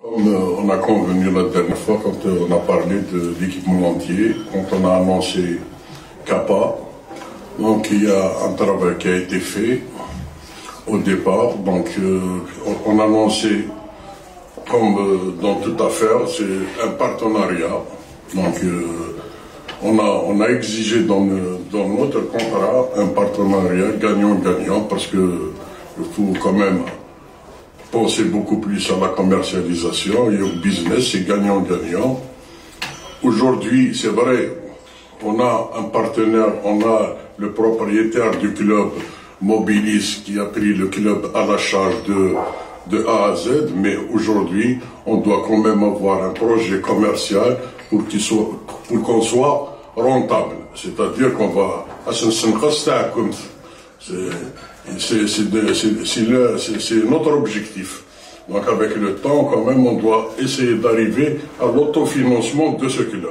Comme on a convenu la dernière fois quand on a parlé de l'équipement entier, quand on a annoncé Kappa, donc il y a un travail qui a été fait au départ. Donc on a annoncé, comme dans toute affaire, c'est un partenariat. Donc on a exigé dans notre contrat un partenariat gagnant-gagnant parce que il faut quand même penser beaucoup plus à la commercialisation et au business, c'est gagnant-gagnant. Aujourd'hui, c'est vrai, on a un partenaire, on a le propriétaire du club Mobilis qui a pris le club à la charge de A à Z, mais aujourd'hui, on doit quand même avoir un projet commercial pour qu'on soit rentable. C'est-à-dire qu'on va... C'est notre objectif. Donc avec le temps, quand même, on doit essayer d'arriver à l'autofinancement de ce club.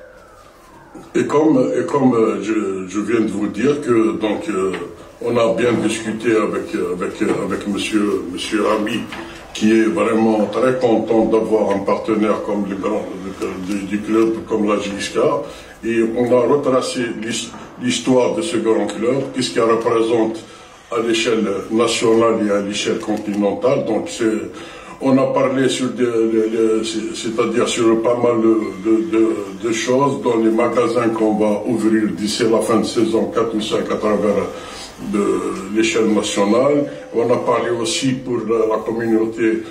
Et comme je viens de vous dire que donc on a bien discuté avec monsieur Rami, qui est vraiment très content d'avoir un partenaire comme le grand du club, comme la JSK, et on a retracé l'histoire de ce grand club, qu'est-ce qu'il représente à l'échelle nationale et à l'échelle continentale. Donc on a parlé c'est-à-dire sur pas mal de choses dans les magasins qu'on va ouvrir d'ici la fin de saison 4 ou 5 à travers l'échelle nationale. On a parlé aussi pour la communauté,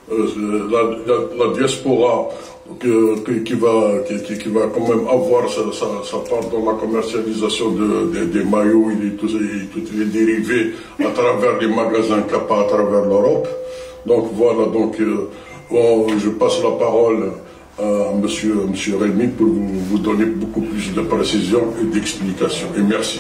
la diaspora, qui va quand même avoir sa part dans la commercialisation des maillots et tous les dérivés à travers les magasins Kappa à travers l'Europe. Donc voilà, donc je passe la parole à monsieur Rémi pour vous donner beaucoup plus de précision et d'explication. Et merci.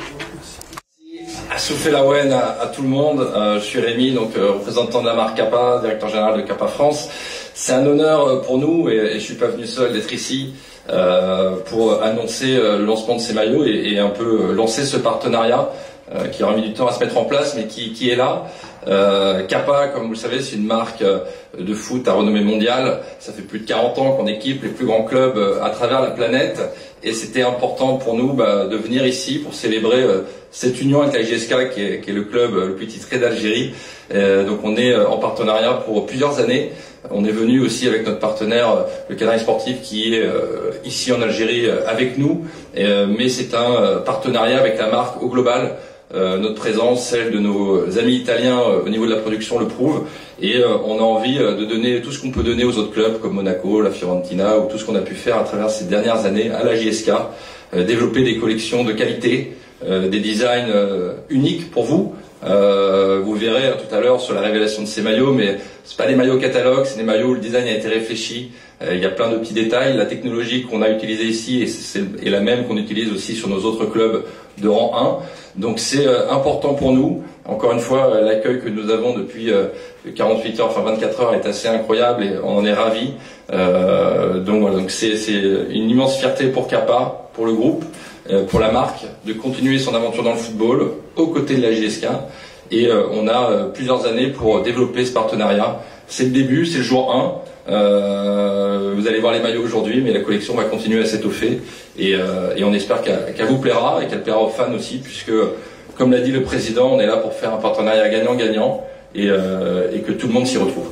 Soufflez la Wen à tout le monde. Je suis Rémi, donc représentant de la marque Kappa, directeur général de Kappa France. C'est un honneur pour nous, et je suis pas venu seul, d'être ici pour annoncer le lancement de ces maillots et un peu lancer ce partenariat qui aura mis du temps à se mettre en place, mais qui est là. Kappa, comme vous le savez, c'est une marque de foot à renommée mondiale. Ça fait plus de 40 ans qu'on équipe les plus grands clubs à travers la planète, et c'était important pour nous de venir ici pour célébrer cette union avec la JSK, qui est le club le plus titré d'Algérie. Donc on est en partenariat pour plusieurs années. On est venu aussi avec notre partenaire, le Canaris Sportif, qui est ici en Algérie avec nous, mais c'est un partenariat avec la marque au global. Notre présence, celle de nos amis italiens au niveau de la production le prouve, et on a envie de donner tout ce qu'on peut donner aux autres clubs comme Monaco, la Fiorentina, ou tout ce qu'on a pu faire à travers ces dernières années à la JSK, développer des collections de qualité, des designs uniques pour vous. Vous verrez tout à l'heure sur la révélation de ces maillots, mais c'est pas des maillots catalogue, c'est des maillots où le design a été réfléchi. Il y a plein de petits détails. La technologie qu'on a utilisée ici est la même qu'on utilise aussi sur nos autres clubs de rang 1. Donc c'est important pour nous. Encore une fois, l'accueil que nous avons depuis 48 heures, enfin 24 heures, est assez incroyable et on en est ravis. Donc voilà, donc c'est une immense fierté pour Kappa, pour le groupe, pour la marque, de continuer son aventure dans le football aux côtés de la JSK. Et on a plusieurs années pour développer ce partenariat. C'est le début, c'est le jour 1. Vous allez voir les maillots aujourd'hui, mais la collection va continuer à s'étoffer, et on espère qu'elle vous plaira et qu'elle plaira aux fans aussi, puisque, comme l'a dit le président, on est là pour faire un partenariat gagnant-gagnant, et que tout le monde s'y retrouve.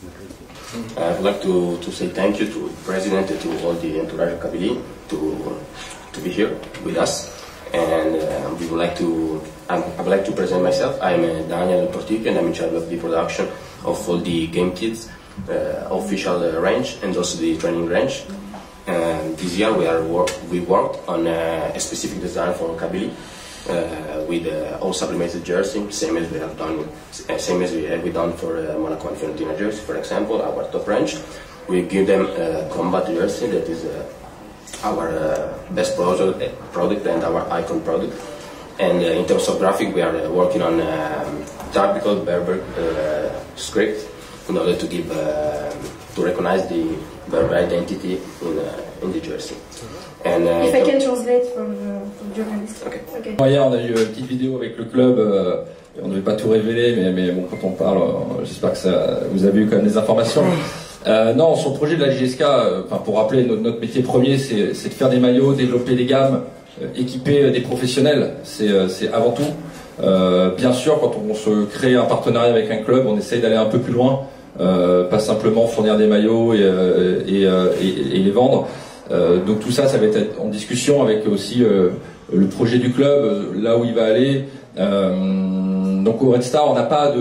I would like to say thank you to the President and to all the entourage of Kabylie to be here with us, and I would like to present myself. I'm Daniel Portic, and I'm in charge of the production of all the game kits, official range, and also the training range. This year we worked on a specific design for Kabylie with all sublimated jersey, same as we have done for Monaco and Fiorentina jersey, for example. Our top range, we give them a combat jersey that is our best product and our icon product. And in terms of graphic, we are working on typical Berber script in order to give to recognize the Berber identity in the jersey. And if I can translate from journalist. Okay. Okay. Hier, on a eu une petite vidéo avec le club. On ne devait pas tout révéler, mais bon, quand on parle, j'espère que vous avez eu quand même des informations. Non, sur le projet de la JSK, pour rappeler, notre métier premier, c'est de faire des maillots, développer des gammes, équiper des professionnels, c'est avant tout. Bien sûr, quand on se crée un partenariat avec un club, on essaye d'aller un peu plus loin, pas simplement fournir des maillots et les vendre. Donc tout ça, ça va être en discussion avec aussi le projet du club, là où il va aller. Donc au Red Star, on n'a pas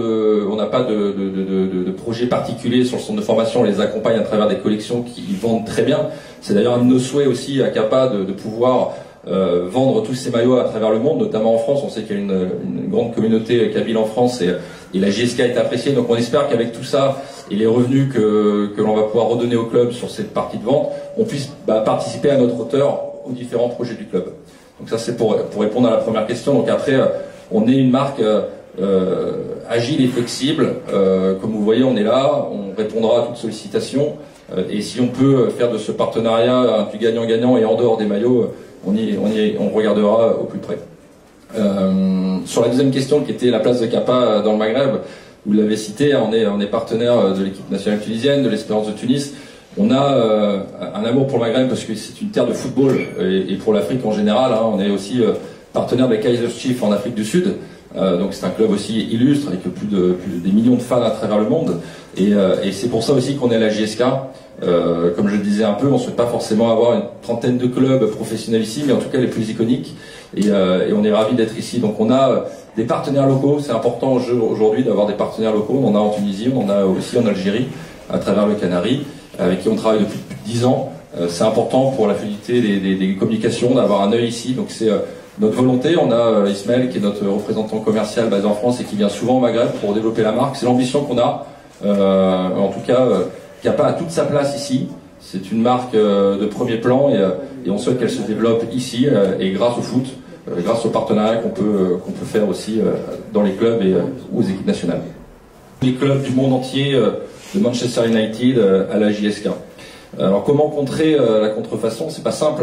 de projet particulier sur le centre de formation. On les accompagne à travers des collections qui vendent très bien. C'est d'ailleurs un de nos souhaits aussi à Kappa de pouvoir vendre tous ces maillots à travers le monde, notamment en France. On sait qu'il y a une grande communauté kabyle en France et la JSK est appréciée. Donc on espère qu'avec tout ça et les revenus que l'on va pouvoir redonner au club sur cette partie de vente, on puisse participer à notre hauteur aux différents projets du club. Donc ça c'est pour répondre à la première question. Donc après, on est une marque agile et flexible. Comme vous voyez, on est là, on répondra à toute sollicitation. Et si on peut faire de ce partenariat du gagnant-gagnant et en dehors des maillots, on regardera au plus près. Sur la deuxième question qui était la place de Kappa dans le Maghreb, vous l'avez cité, on est partenaire de l'équipe nationale tunisienne, de l'Espérance de Tunis. On a un amour pour le Maghreb parce que c'est une terre de football et pour l'Afrique en général. On est aussi partenaire des Kaiser Chiefs en Afrique du Sud. Donc c'est un club aussi illustre avec plus des millions de fans à travers le monde. Et c'est pour ça aussi qu'on est à la JSK. Comme je le disais un peu, on ne souhaite pas forcément avoir une trentaine de clubs professionnels ici, mais en tout cas les plus iconiques. Et on est ravis d'être ici. Donc on a des partenaires locaux. C'est important aujourd'hui d'avoir des partenaires locaux. On en a en Tunisie, on en a aussi en Algérie, à travers le Canari, avec qui on travaille depuis plus de 10 ans. C'est important pour la fluidité des communications d'avoir un œil ici. Donc c'est notre volonté. On a Ismaël qui est notre représentant commercial basé en France et qui vient souvent au Maghreb pour développer la marque. C'est l'ambition qu'on a. En tout cas, Kappa a toute sa place ici. C'est une marque de premier plan et on souhaite qu'elle se développe ici et grâce au foot, grâce au partenariat qu'on peut faire aussi dans les clubs et aux équipes nationales. Les clubs du monde entier, de Manchester United à la JSK. Alors comment contrer la contrefaçon? C'est pas simple.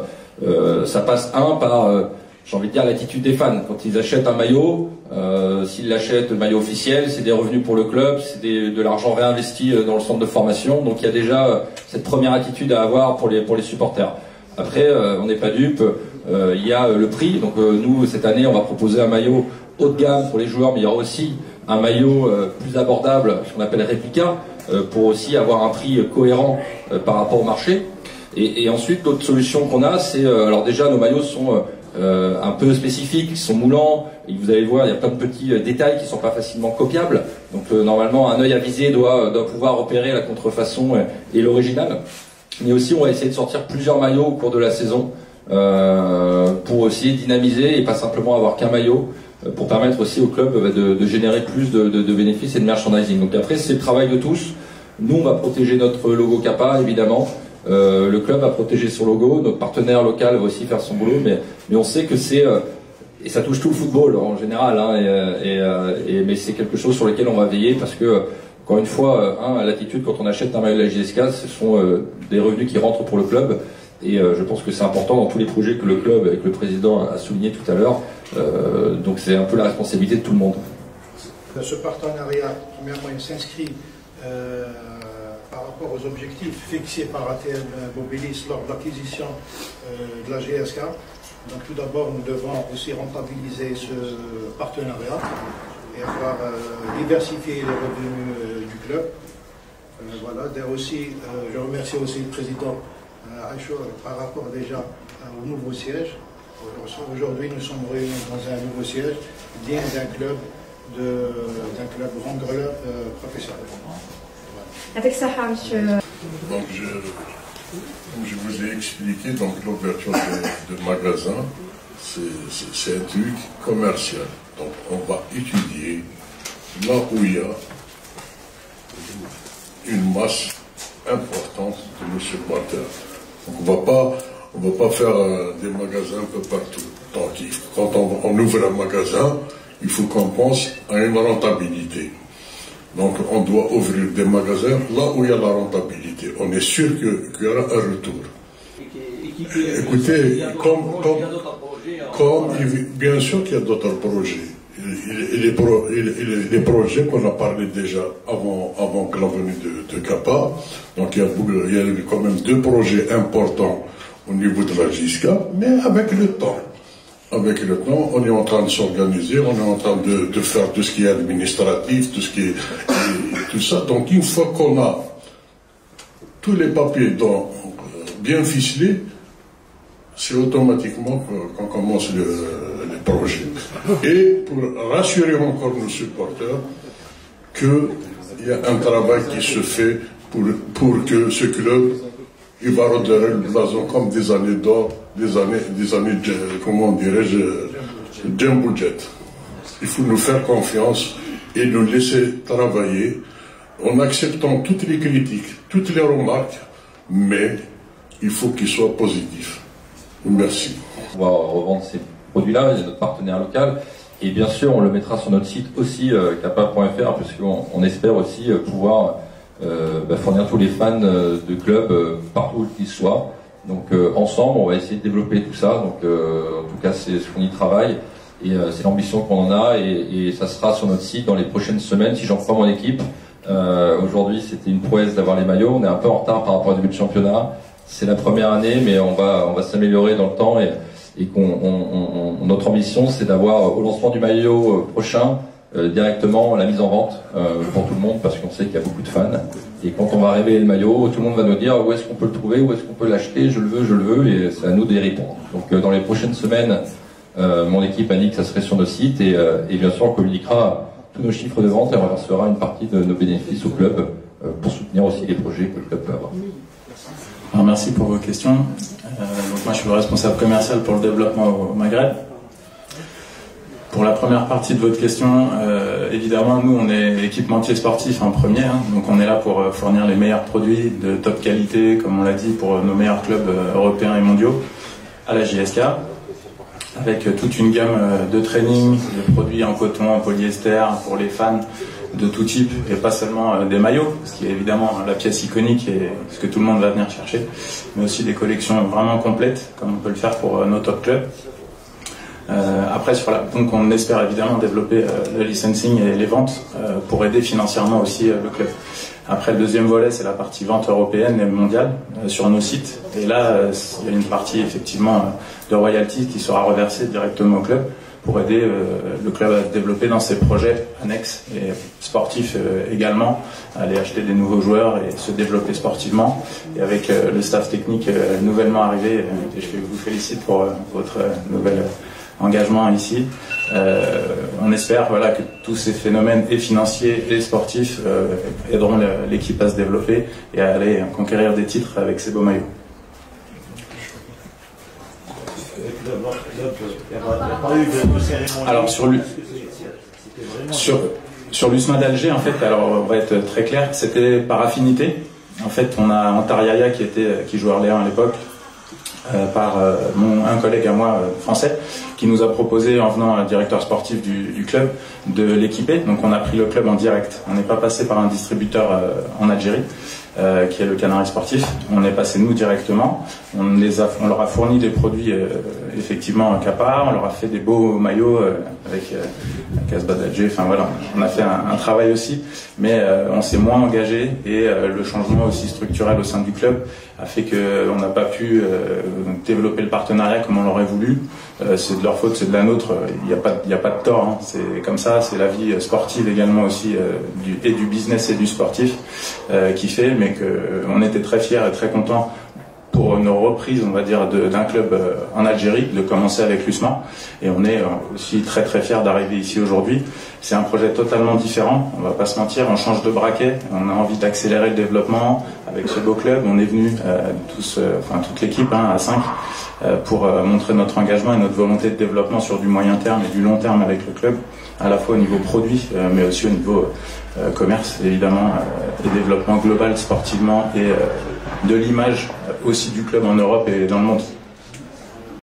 Ça passe par, j'ai envie de dire, l'attitude des fans. Quand ils achètent un maillot, s'ils l'achètent le maillot officiel, c'est des revenus pour le club, c'est de l'argent réinvesti dans le centre de formation. Donc il y a déjà cette première attitude à avoir pour les supporters. Après, on n'est pas dupe. Il y a le prix. Donc nous, cette année, on va proposer un maillot haut de gamme pour les joueurs, mais il y aura aussi un maillot plus abordable, ce qu'on appelle réplica, pour aussi avoir un prix cohérent par rapport au marché. Et ensuite, l'autre solution qu'on a, c'est... alors déjà, nos maillots sont un peu spécifiques, ils sont moulants, et vous allez voir, il y a plein de petits détails qui ne sont pas facilement copiables. Donc normalement, un œil avisé doit pouvoir repérer la contrefaçon et l'original. Mais aussi, on va essayer de sortir plusieurs maillots au cours de la saison pour aussi dynamiser et pas simplement avoir qu'un maillot, pour permettre aussi au club de générer plus de bénéfices et de merchandising. Donc après, c'est le travail de tous. Nous, on va protéger notre logo Kappa, évidemment. Le club va protéger son logo, notre partenaire local va aussi faire son boulot, mais on sait que c'est... et ça touche tout le football en général, mais c'est quelque chose sur lequel on va veiller parce que, encore une fois, à l'attitude, quand on achète un maillot de la JSK, ce sont des revenus qui rentrent pour le club. Et je pense que c'est important dans tous les projets que le club, avec le président, a souligné tout à l'heure. Donc c'est un peu la responsabilité de tout le monde. Ce partenariat, premièrement, il s'inscrit par rapport aux objectifs fixés par ATM Mobilis lors de l'acquisition de la GSK. Donc tout d'abord, nous devons aussi rentabiliser ce partenariat et avoir diversifié les revenus du club. Voilà. Aussi, je remercie aussi le président Achour par rapport déjà au nouveau siège. Aujourd'hui, nous sommes réunis dans un nouveau siège digne d'un club rangleur professionnel. Avec Sahar, monsieur. Donc, comme je vous ai expliqué, donc l'ouverture de magasin, c'est un truc commercial. Donc, on va étudier là où il y a une masse importante de nos supporters. Donc, on va pas faire des magasins un peu partout. Donc, quand on ouvre un magasin, il faut qu'on pense à une rentabilité. Donc, on doit ouvrir des magasins là où il y a la rentabilité. On est sûr qu'il y aura un retour. Écoutez, bien sûr qu'il y a d'autres projets. les projets qu'on a parlé déjà avant que la venue de Kappa. Donc il y a quand même 2 projets importants au niveau de la JSK, mais avec le temps. Avec le temps, on est en train de s'organiser, on est en train de faire tout ce qui est administratif, tout ce qui est tout ça. Donc une fois qu'on a tous les papiers bien ficelés, c'est automatiquement qu'on commence le projet. Et pour rassurer encore nos supporters qu'il y a un travail qui se fait pour que ce club, il va redorer le blason comme des années d'or, des années, comment dirais-je, Jumbo Jet. Il faut nous faire confiance et nous laisser travailler en acceptant toutes les critiques, toutes les remarques, mais il faut qu'ils soient positifs. Merci. On va revendre ces produits-là, il y a notre partenaire local. Et bien sûr, on le mettra sur notre site aussi, kappa.fr, puisqu'on espère aussi pouvoir fournir tous les fans de clubs partout où qu'ils soient. Donc ensemble, on va essayer de développer tout ça. Donc en tout cas, c'est ce qu'on y travaille. Et c'est l'ambition qu'on en a. Et ça sera sur notre site dans les prochaines semaines, si j'en crois mon équipe. Aujourd'hui, c'était une prouesse d'avoir les maillots. On est un peu en retard par rapport au début de championnat. C'est la première année, mais on va s'améliorer dans le temps et notre ambition, c'est d'avoir au lancement du maillot prochain directement la mise en vente pour tout le monde, parce qu'on sait qu'il y a beaucoup de fans. Et quand on va révéler le maillot, tout le monde va nous dire où est-ce qu'on peut le trouver, où est-ce qu'on peut l'acheter, je le veux, et c'est à nous d'y répondre. Donc dans les prochaines semaines, mon équipe a dit que ça serait sur nos sites et bien sûr on communiquera tous nos chiffres de vente et on reversera une partie de nos bénéfices au club pour soutenir aussi les projets que le club peut avoir. Alors, merci pour vos questions. Donc moi je suis le responsable commercial pour le développement au Maghreb. Pour la première partie de votre question, évidemment nous on est équipementier sportif en premier, hein, donc on est là pour fournir les meilleurs produits de top qualité, comme on l'a dit, pour nos meilleurs clubs européens et mondiaux à la JSK, avec toute une gamme de training, de produits en coton, en polyester pour les fans de tout type et pas seulement des maillots, ce qui est évidemment la pièce iconique et ce que tout le monde va venir chercher, mais aussi des collections vraiment complètes comme on peut le faire pour nos top clubs. Après, donc on espère évidemment développer le licensing et les ventes pour aider financièrement aussi le club. Après, le deuxième volet, c'est la partie vente européenne et mondiale sur nos sites. Et là, il y a une partie effectivement de royalties qui sera reversée directement au club pour aider le club à se développer dans ses projets annexes et sportifs également, à aller acheter des nouveaux joueurs et se développer sportivement. Et avec le staff technique nouvellement arrivé, et je vous félicite pour votre nouvel engagement ici. On espère que tous ces phénomènes et financiers et sportifs aideront l'équipe à se développer et à aller conquérir des titres avec ces beaux maillots. Alors sur l'USMA d'Alger, en fait, alors on va être très clair, c'était par affinité. En fait, on a Antariaya qui jouait Orléans à l'époque, par un collègue à moi français qui nous a proposé, en venant directeur sportif du club, de l'équiper. Donc on a pris le club en direct. On n'est pas passé par un distributeur en Algérie, qui est le Canari Sportif. On est passé nous directement. On leur a fourni des produits effectivement Kappa. On leur a fait des beaux maillots avec la Casbah d'Alger. Enfin voilà, on a fait un travail aussi, mais on s'est moins engagé et le changement aussi structurel au sein du club a fait qu'on n'a pas pu développer le partenariat comme on l'aurait voulu. C'est de leur faute, c'est de la nôtre. Il n'y a pas de tort. Hein. C'est comme ça. C'est la vie sportive également aussi et du business et du sportif qui fait, mais qu'on était très fiers et très contents pour nos reprises, on va dire, d'un club en Algérie, de commencer avec l'USMA. Et on est aussi très très fiers d'arriver ici aujourd'hui. C'est un projet totalement différent, on va pas se mentir, on change de braquet, on a envie d'accélérer le développement avec ce beau club. On est venus toute l'équipe à 5 pour montrer notre engagement et notre volonté de développement sur du moyen terme et du long terme avec le club, à la fois au niveau produit, mais aussi au niveau commerce, évidemment, et développement global sportivement et de l'image aussi du club en Europe et dans le monde.